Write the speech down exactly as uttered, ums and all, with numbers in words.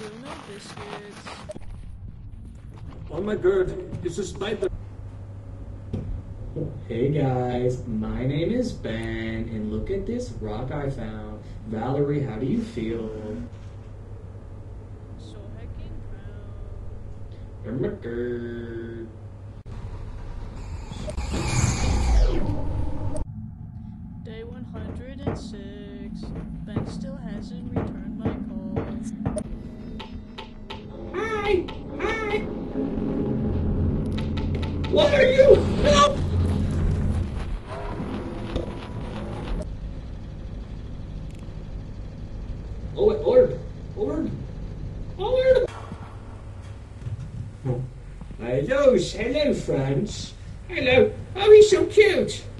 Still no biscuits. Oh my god, it's a spider. Hey guys, my name is Ben, and look at this rock I found. Valerie, how do you feel? So heckin' proud. Oh my god. Day one hundred six. Ben still hasn't returned my call. Hi! Hi! What are you? Help! Oh, orb! Orb! Orb! Hello, hello, friends. Hello. Oh, he's so cute.